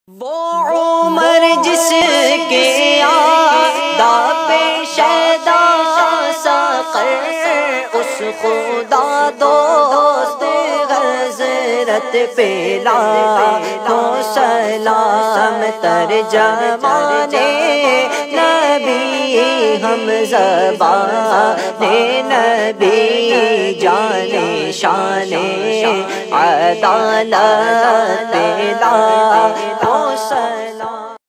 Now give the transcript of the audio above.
वो उमर जिसके आदा पे शैदा सक़र, उस खुदा दोस्त हज़रत पे लाखों सलाम। तर्जमाने नबी हम ज़बाने नबी, जाने शाने अदालत पे लाखों सलाम।